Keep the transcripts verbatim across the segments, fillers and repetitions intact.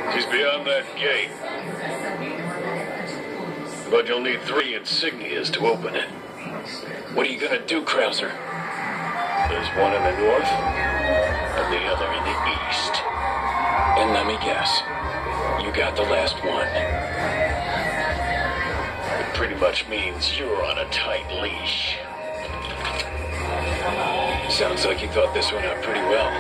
He's beyond that gate. But you'll need three insignias to open it. What are you gonna do, Krauser? There's one in the north, and the other in the east. And let me guess, you got the last one. It pretty much means you're on a tight leash. Sounds like you thought this one out pretty well.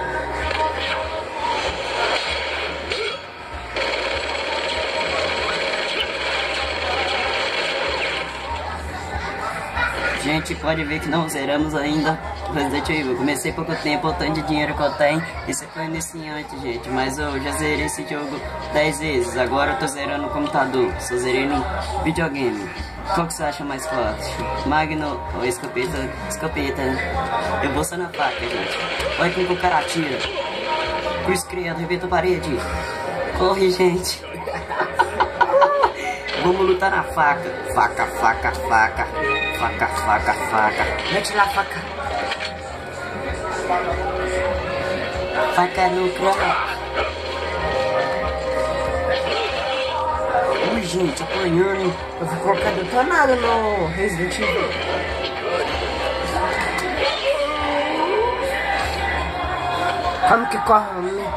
Gente, pode ver que não zeramos ainda Resident Evil. Comecei pouco tempo, o tanto de dinheiro que eu tenho. Isso foi iniciante, gente. Mas eu já zerei esse jogo dez vezes. Agora eu tô zerando no computador. Só zerei no videogame. Qual que você acha mais forte? Magno ou escopeta? Escopeta. Eu vou só na faca, gente. Olha como que o cara atira. Cruz criado, arrebenta a parede. Corre, gente. Vamos lutar na faca. Faca, faca, faca. Faca, faca, faca. Mete lá a faca. Faca no crânio. Ui, gente, apanhando, hein? Eu vou colocar detonado no Resident Evil. Como que corre, né?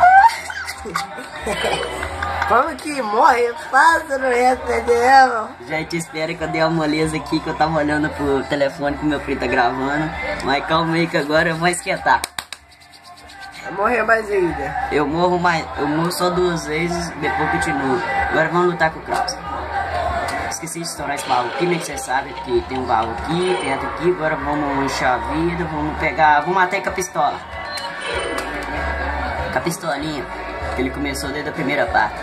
Como que morre fácil no Resident Evil? Gente, espera que eu dei uma moleza aqui, que eu tava olhando pro telefone que meu primo tá gravando. Mas calma aí que agora eu vou esquentar. Vai morrer mais ainda. Eu morro mais, eu morro só duas vezes, depois continuo. Agora vamos lutar com o Kraus. Esqueci de estourar esse baú aqui, né? Que você sabe que tem um baú aqui, tem outro aqui. Agora vamos encher a vida, vamos pegar, vamos matar com a pistola. Com a pistolinha, que ele começou desde a primeira parte.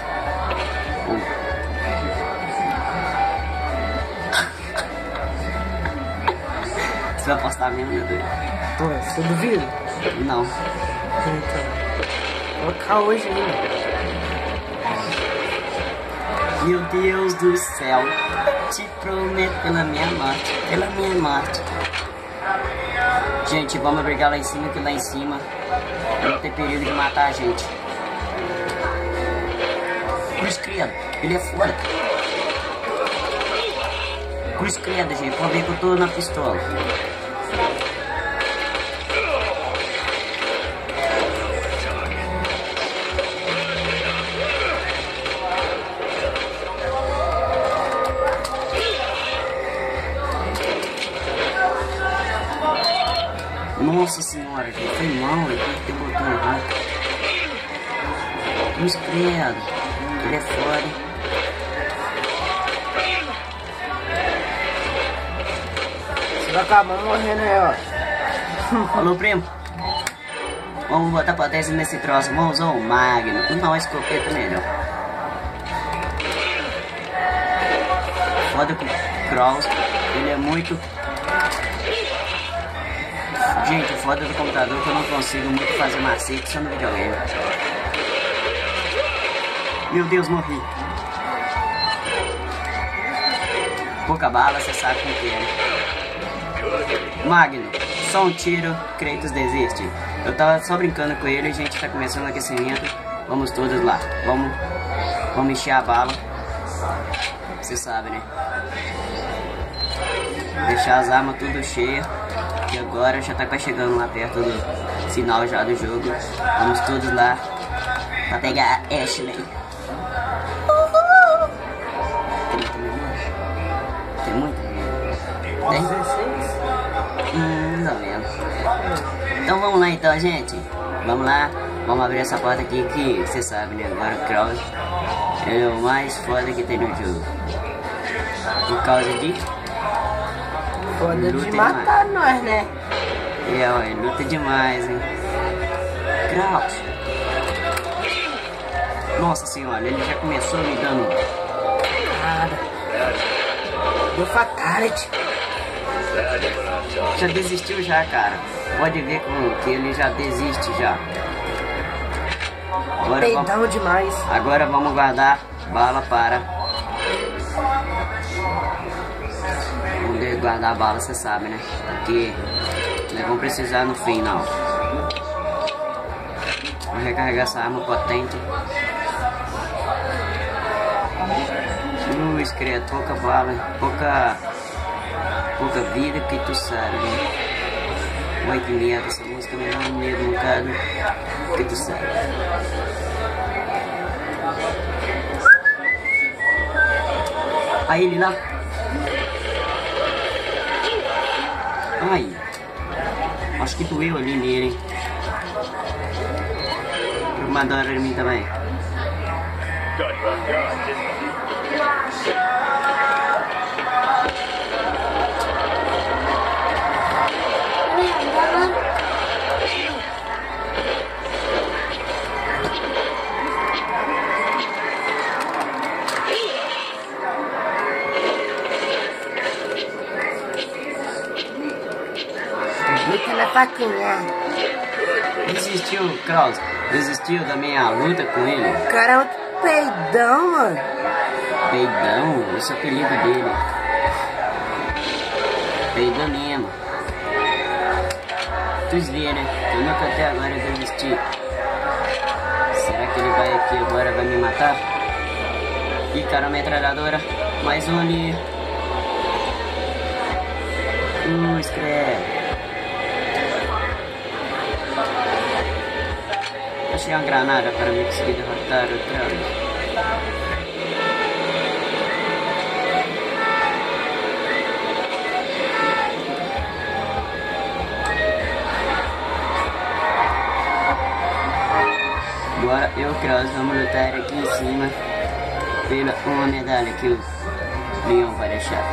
Você vai apostar mesmo, meu Deus? Pô, você duvida? Não. Então, vou colocar hoje ainda. Meu Deus do céu, te prometo pela minha morte, pela minha morte. Gente, vamos brigar lá em cima, que lá em cima não tem perigo de matar a gente. Cruz criado, ele é fora. Cruz criado, gente, pode ver que eu tô na pistola. Nossa senhora, gente, foi mal, eu tenho que ter botão errado. Cruz criado, ele é fora. Você vai acabar morrendo aí, ó. Falou, primo. Vamos botar potência nesse troço. Vamos usar o Magno. Não, a escopeta melhor. Foda com o Kraus. Ele é muito... Gente, foda do computador que eu não consigo muito fazer macete só no videogame. Meu Deus, morri. Pouca bala, você sabe como que é. Magno, só um tiro, Kratos desiste. Eu tava só brincando com ele, a gente tá começando o aquecimento. Vamos todos lá. Vamos, vamos encher a bala. Você sabe, né? Deixar as armas tudo cheias. E agora já tá quase chegando lá perto do final já do jogo. Vamos todos lá pra pegar a Ashley. Uhul. Tem muito? Tem muito? Tem? Hum, não mesmo. Então vamos lá então, gente. Vamos lá. Vamos abrir essa porta aqui que você sabe, né? Agora o Kraus é o mais foda que tem no jogo. Por causa de... Foda de matar nós, né? É, ué, luta demais, hein? Kraus. Nossa senhora, ele já começou me dando... Nada. Deu fatality. Já desistiu já, cara. Pode ver como que ele já desiste já. Agora Peidão vamos... demais. Agora vamos guardar bala para... Vamos guardar a bala, você sabe, né? Porque nós vamos precisar no final. Vamos recarregar essa arma potente. Ui, credo, pouca bala, pouca, pouca vida que tu sabe, né? Olha que merda, essa música me dá um medo um bocado que tu sabe. Aí ele lá. Ai, acho que doeu ali nele, hein? Mandaram em mim também. Fica na faquinha. Desistiu, Kraus? Desistiu da minha luta com ele? O cara é um peidão, mano. Peidão? Esse é o apelido dele. Peidão mesmo. Tu vê, né? Eu nunca até agora desisti. Será que ele vai aqui agora, vai me matar? Ih, cara, metralhadora. Mais um ali. Uh, escreve. Achei uma granada para me conseguir derrotar o Kraus. Agora eu e o Kraus vamos lutar aqui em cima pela uma medalha que o Leon vai deixar.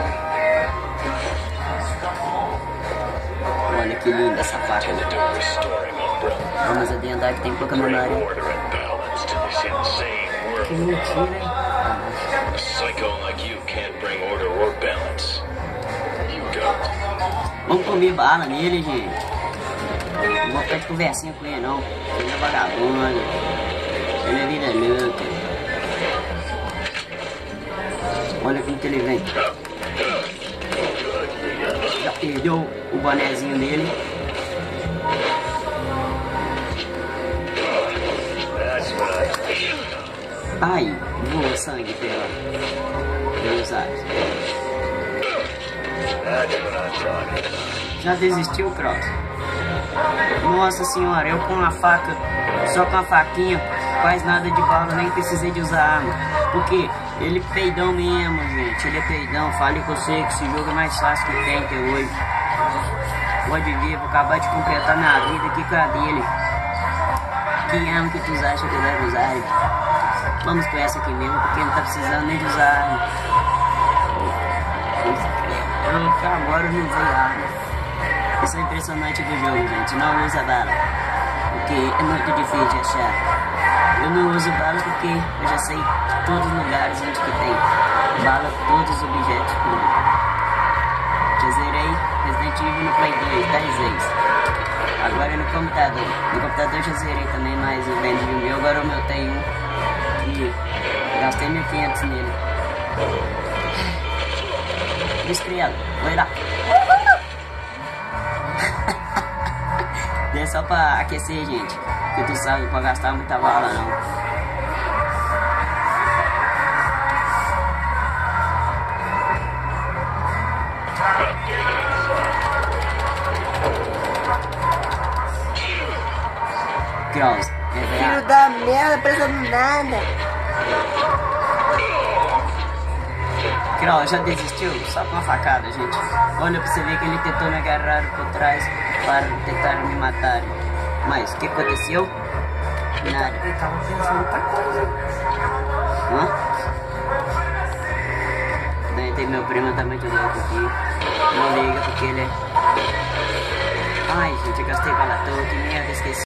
Olha que linda essa faca. Vamos adiantar que tem pouca memória. Que mentira, hein? Vamos comer bala nele, gente. Não vou ficar de conversinha com ele, não. Ele é vagabundo. Ele é vida louca. Olha como que ele vem. Já perdeu o bonezinho dele. Ai, voa sangue pela... pelos ares. Já desistiu, Kraus? Nossa senhora, eu com uma faca, só com a faquinha, quase nada de bala, nem precisei de usar arma. Porque ele é peidão mesmo, gente. Ele é peidão. Falei com você que esse jogo é mais fácil que tem até hoje. Pode ver, vou acabar de completar minha vida aqui com a dele. Que arma que tu acha que deve usar? Vamos com essa aqui mesmo, porque não tá precisando nem de usar arma. Eu, agora eu não usei arma. Isso é impressionante do jogo, gente. Não usa bala, porque é muito difícil de achar. Eu não uso bala porque eu já sei todos os lugares onde que tem bala, todos os objetos públicos. Já zerei Resident Evil no Play dois, dez vezes. Agora no computador. No computador já zerei também, mas o bem do meu, agora o meu tem um. E gastei mil e quinhentos nele. Estrela, vai lá. É só pra aquecer, gente. Porque tu sabe, pra gastar muita bala não. Kraus, é verdade. Filho da merda, precisando nada. Kraus já desistiu? Só com uma facada, gente. Olha pra você ver que ele tentou me agarrar por trás para tentar me matar. Mas o que aconteceu? Nada. Ele tava pensando outra coisa. Hã? Daí tem meu primo também de louco aqui. Não liga porque ele é... Ai, gente, eu gastei bala toda, que merda, esqueci.